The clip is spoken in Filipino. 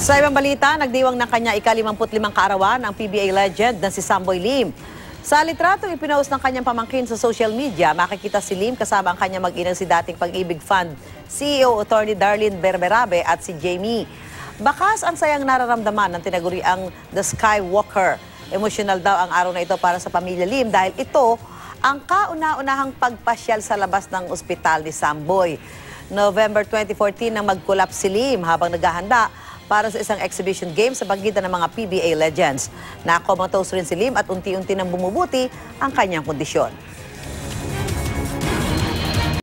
Sa ibang balita, nagdiwang ng kanya ika-55 kaarawan ang PBA legend na si Samboy Lim. Sa litrato ipinost ng kanyang pamangkin sa social media, makikita si Lim kasama ang kanyang mag-inang si dating Pag-ibig Fund CEO Attorney Darlene Berberabe at si Jamie. Bakas ang sayang nararamdaman ng tinaguriang The Skywalker. Emosyonal daw ang araw na ito para sa pamilya Lim dahil ito ang kauna-unahang pagpasyal sa labas ng ospital ni Samboy. November 2014 nang mag-collapse si Lim habang naghahanda para sa isang exhibition game sa pagitan ng mga PBA legends. Na-comatose rin si Lim at unti-unti nang bumubuti ang kanyang kondisyon.